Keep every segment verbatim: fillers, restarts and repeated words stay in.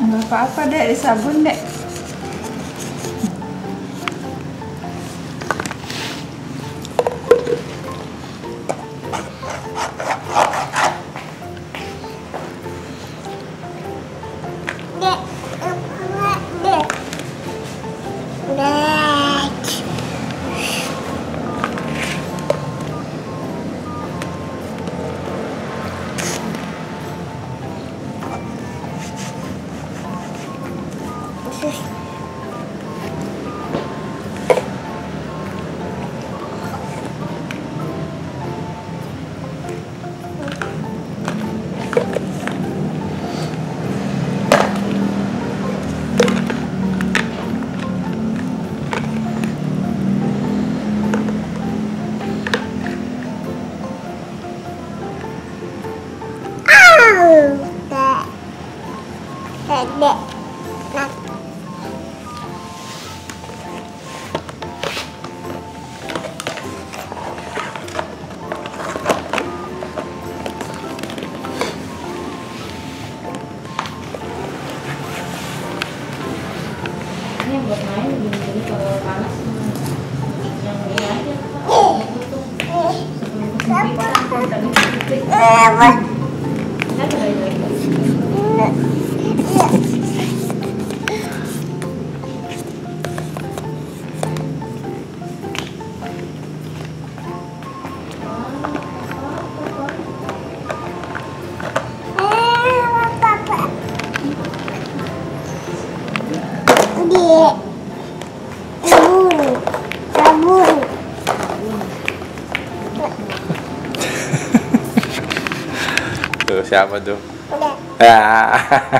nggak apa-apa dek, di sabun dek. Dek. Ini buat main gini, kalau panas yang ini aja tutup sebelum kesini tadi sedikit kan Tuh siapa tuh? Ya.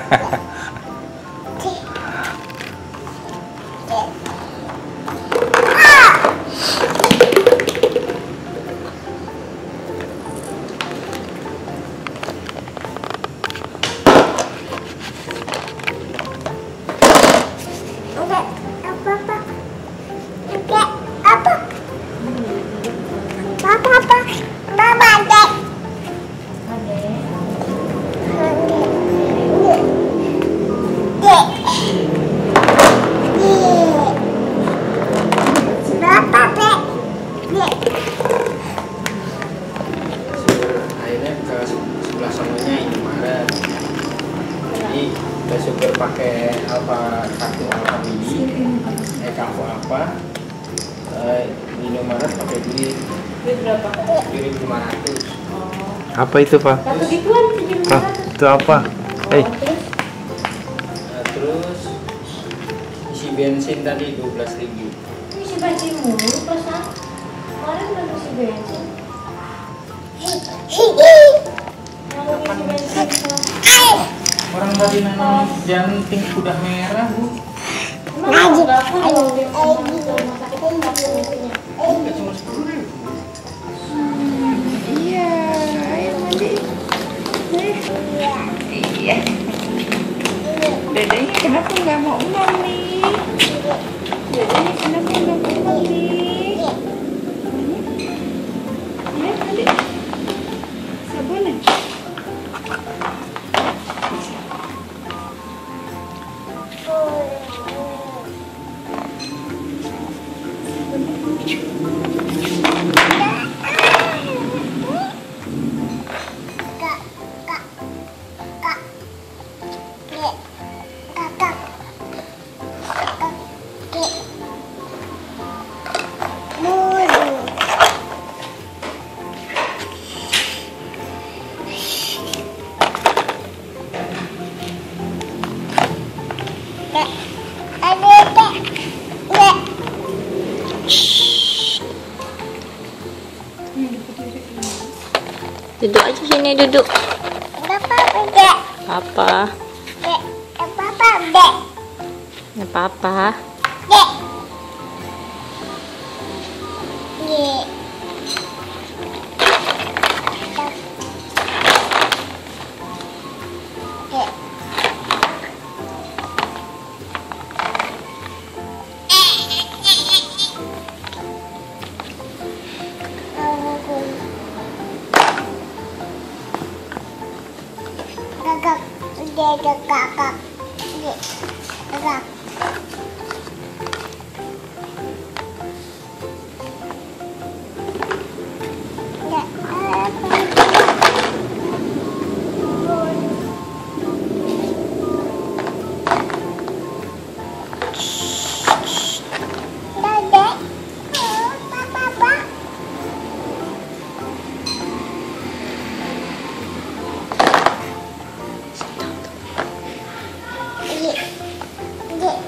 Udah super pakai apa kartu apa beli eh kartu apa eh, di Indomaret pakai beli berapa? tujuh ribu lima ratus. Apa itu Pak? Satu gituan tujuh ribu lima ratus. Itu apa? Eh, Nah, terus isi bensin tadi dua belas ribu. Isi bensin mulu pasan. Kemarin udah isi bensin. Kalau isi bensin Orang tadi nanam janting udah merah bu. emang berapa kalau dia rumah sakit nggak punya bensinnya? Enggak cuma sepuluh ribu. Iya, ayo mandi. Iya. Dedenya kenapa nggak mau mandi? Dedenya kenapa nggak mau mandi? Iya tadi. Sabunnya. Duduk aja sini, duduk. Apa? Apa? Apa? Kakak, kakak, kakak. Gerak. Dek, apa? Dek, oh, papa, papa. Dek, dek.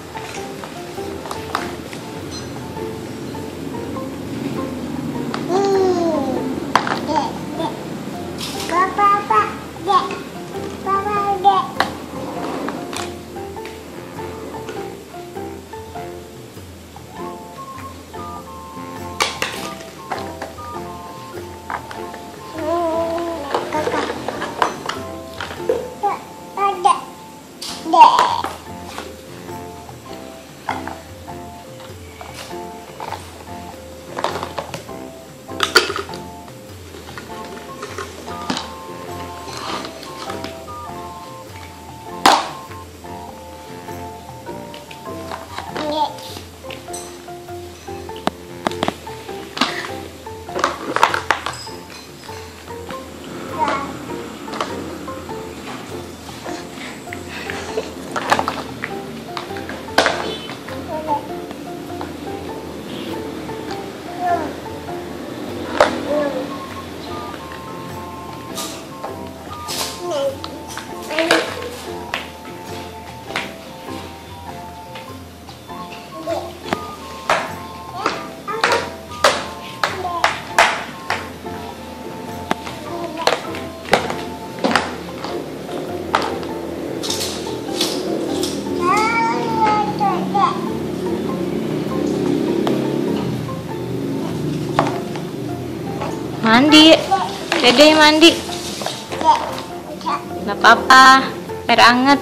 Hmm, dek, dek. Papa, papa, dek. Papa, dek. Hmm, kakak. Dek, dek, dek. Dek. Mandi. Dede mandi. Nggak apa-apa. Air anget.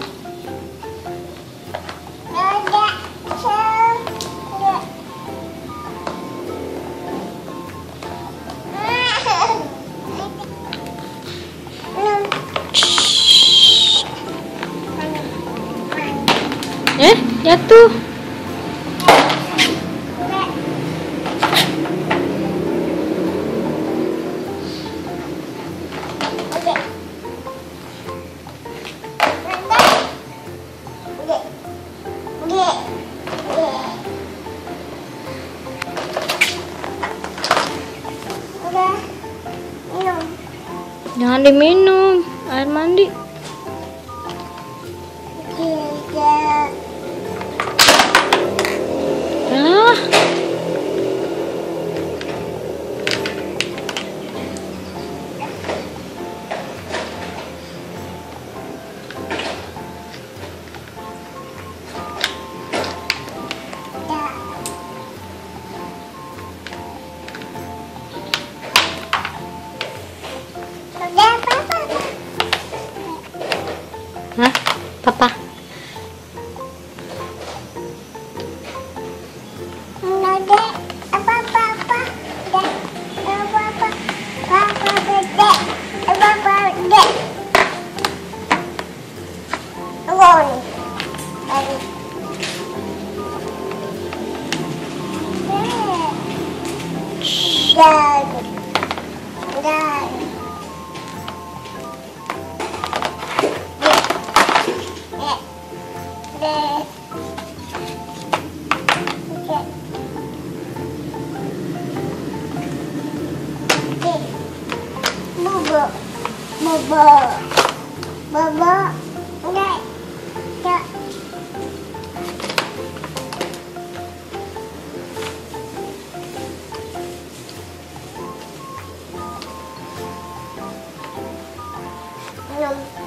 Eh, jatuh. Jangan diminum air mandi. Ah. Hah? Papa? Dad. Dad. Dad. Bobo. Bobo. Bobo. Dad. Dad. Belum.